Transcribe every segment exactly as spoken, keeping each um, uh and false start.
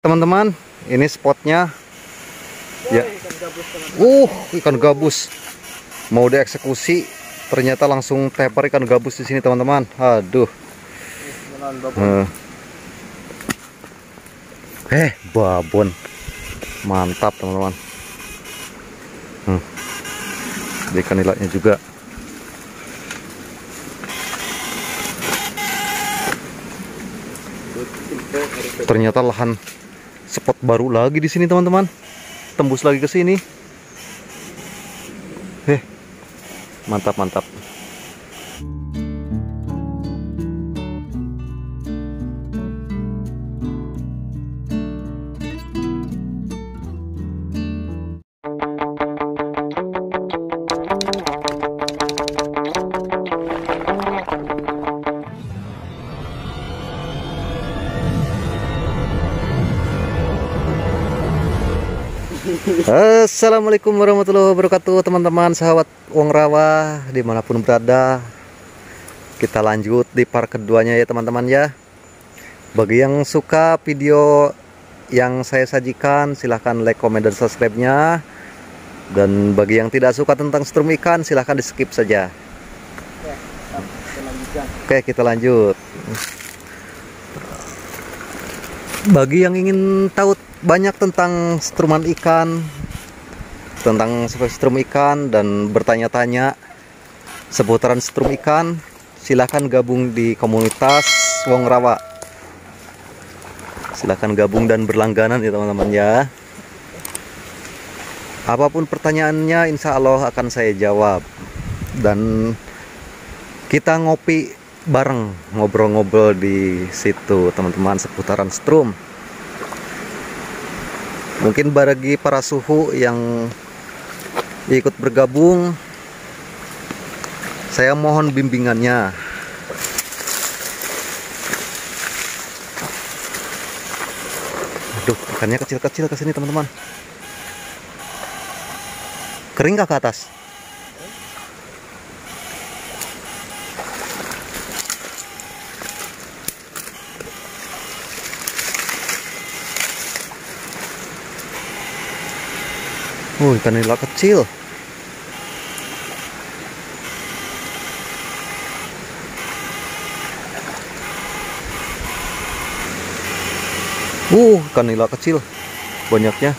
teman-teman, ini spotnya. Ya, uh ikan gabus mau dieksekusi, ternyata langsung tepar ikan gabus di sini teman-teman. Aduh, uh. eh babon, mantap teman-teman. Hmm. Ikan nilatnya juga. Ternyata lahan spot baru lagi di sini teman-teman. Tembus lagi ke sini. Eh, mantap mantap. Assalamualaikum warahmatullahi wabarakatuh teman-teman, sahabat Wong Rawa dimanapun berada. Kita lanjut di part keduanya ya teman-teman ya. Bagi yang suka video yang saya sajikan, silahkan like, komen, dan subscribe-nya. Dan bagi yang tidak suka tentang strum ikan, silahkan di skip saja. Oke, kita lanjut. Bagi yang ingin tahu banyak tentang struman ikan, tentang strum ikan, dan bertanya-tanya seputaran strum ikan, silahkan gabung di komunitas Wong Rawa. Silahkan gabung dan berlangganan ya teman-teman ya. Apapun pertanyaannya, insya Allah akan saya jawab. Dan kita ngopi bareng, ngobrol-ngobrol di situ teman-teman seputaran strum. Mungkin bagi para suhu yang ikut bergabung, saya mohon bimbingannya. Aduh, ikannya kecil-kecil ke sini teman-teman. Kering nggak ke atas? Oh, ikan nila kecil. Uh, ikan nila kecil banyaknya.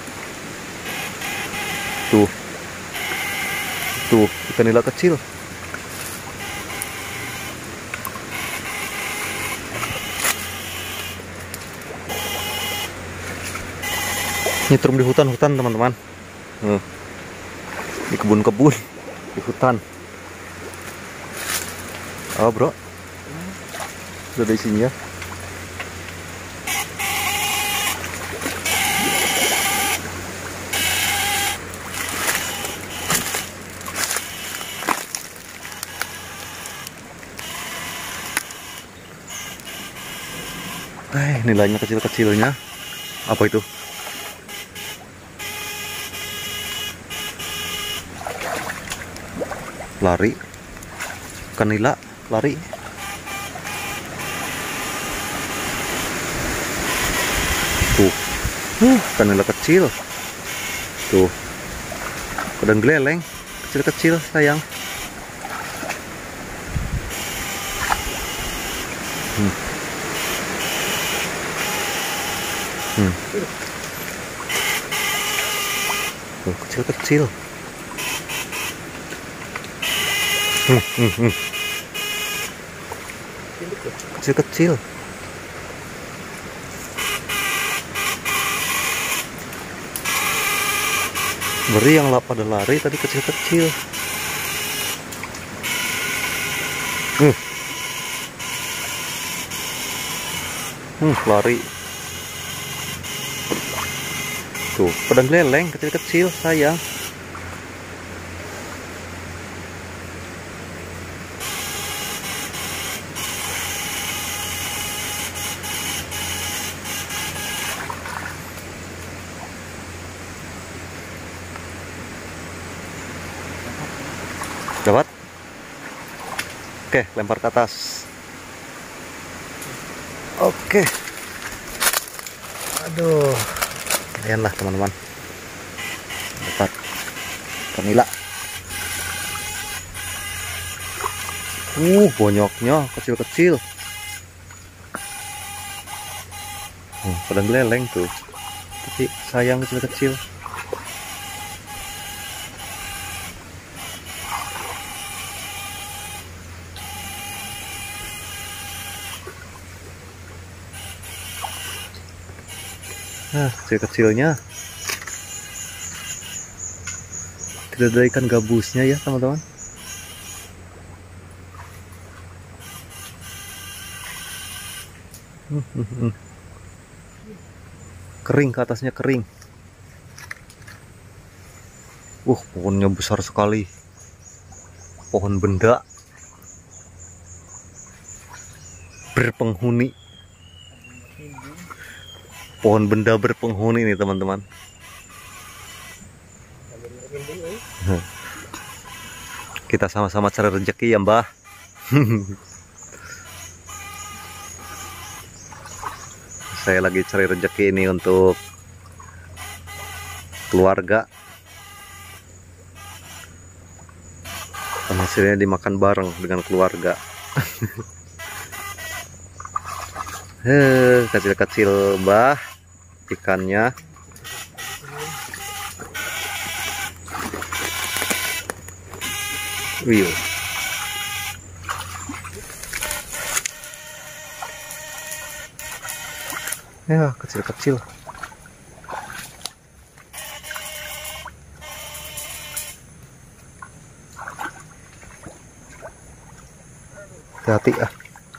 Tuh. Tuh, ikan nila kecil. Nyetrum di hutan-hutan teman-teman. Uh, di kebun-kebun, di hutan. Oh bro, udah di sini ya. Eh, nilainya kecil-kecilnya. Apa itu? Lari, ikan nila lari. Tuh, uh, ikan nila kecil. Tuh, kadang geleleng, kecil-kecil sayang. Hmm. Hmm. Tuh, kecil-kecil. Hmm, hmm, hmm. Kecil-kecil. Beri yang pada lari tadi kecil-kecil. Hmm. Hmm, lari. Tuh, pedang leleng kecil-kecil sayang. Dapat? Oke, lempar ke atas. Oke. Aduh, lumayan lah teman-teman, dapat penila. Uh, bonyoknya kecil-kecil. Hmm, pada geleleng tuh, tapi sayang kecil-kecil. Nah, kecil-kecilnya tidak ada ikan gabusnya ya teman-teman. Kering, ke atasnya kering. Uh, pohonnya besar sekali. Pohon benda berpenghuni. Pohon benda berpenghuni nih teman-teman. Kita sama-sama cari rezeki ya Mbah. Saya lagi cari rezeki ini untuk keluarga. Dan hasilnya dimakan bareng dengan keluarga. Heh, kecil-kecil Mbah ikannya. Wih. Ya, kecil-kecil. Hati-hati ah.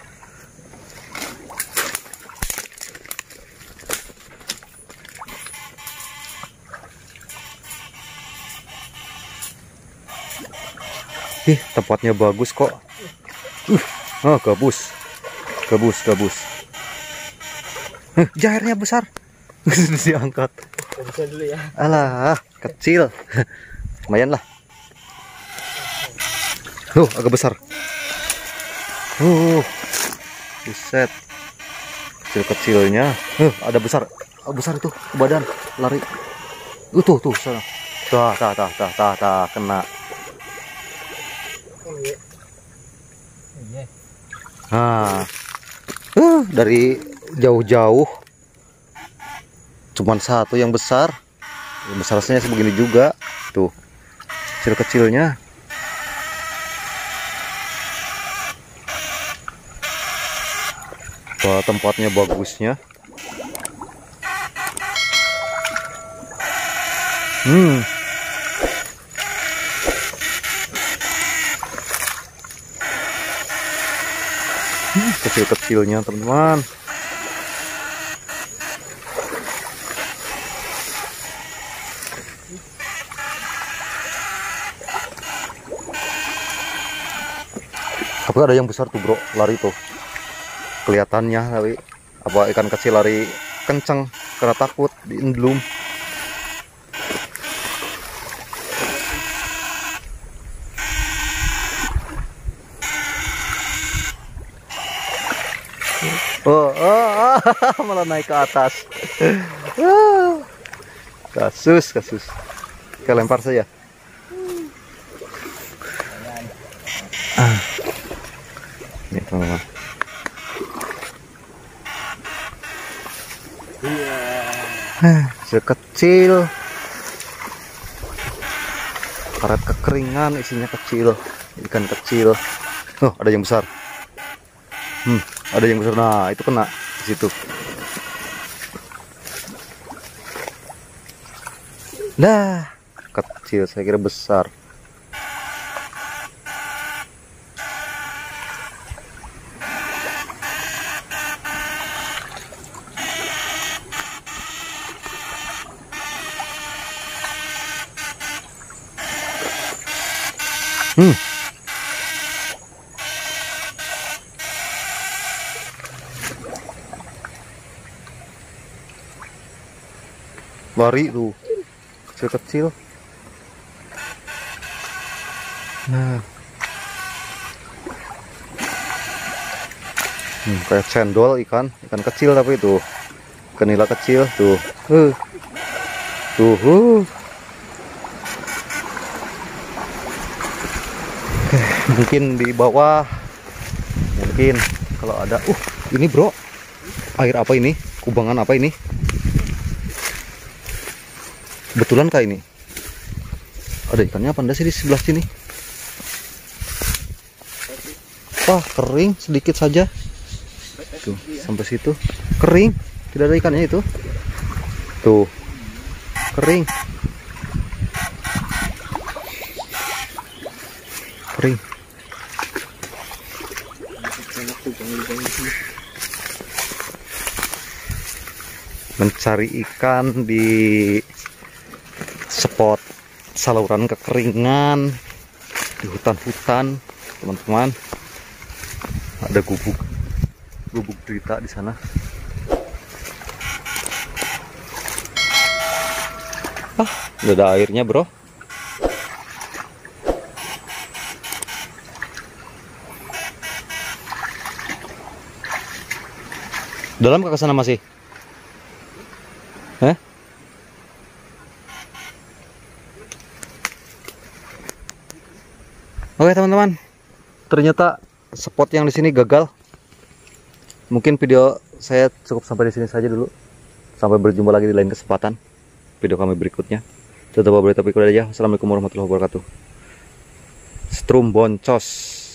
Ih, tempatnya bagus kok. Uh, oh, gabus. Gabus, gabus. Eh, jairnya besar. Diangkat. Bisa dulu ya. Alah, kecil. Lumayan lah. Tuh, agak besar. Uh, buset. Kecil-kecilnya. Uh, ada besar. Oh, besar itu ke badan. Lari. Uh, tuh, tuh, sana. Tah, tah, tah, tah, tah, tah, kena. Nah, uh, dari jauh-jauh cuman satu yang besar. Yang besarnya sebegini juga. Tuh, kecil-kecilnya. Wah, tempatnya bagusnya. Hmm. Kecil-kecilnya teman-teman. Tapi ada yang besar tuh bro, lari tuh. Kelihatannya tapi apa ikan kecil lari kenceng karena takut diendlum. Oh, oh, oh, malah naik ke atas. Kasus, kasus. Kita lempar saja. Ah. Ini teman-teman. Sekecil. Karet kekeringan, isinya kecil. Ikan kecil. Oh, ada yang besar. Hmm, ada yang besar. Nah, itu kena di situ. Nah, kecil, saya kira besar. Hmm. Lari tuh, kecil-kecil. Nah, hmm, kayak cendol ikan, ikan kecil tapi itu Ikan nila kecil tuh. Uh. Tuh. Uh. Mungkin di bawah. Mungkin kalau ada. Uh, ini bro. Air apa ini? Kubangan apa ini? Betulan kah ini? Ada ikannya apa enggak sih di sebelah sini? Wah, kering sedikit saja. Tuh, sampai situ. Kering. Tidak ada ikannya itu. Tuh. Kering. Kering. Mencari ikan di spot saluran kekeringan di hutan-hutan, teman-teman. Ada gubuk gubuk derita di sana. Ah, udah ada airnya, bro. Dalam ke sana masih? Hah? Oke teman-teman, ternyata spot yang di sini gagal. Mungkin video saya cukup sampai di sini saja dulu. Sampai berjumpa lagi di lain kesempatan video kami berikutnya. Tetap berita berikut aja. Assalamualaikum warahmatullahi wabarakatuh. Strum Boncos.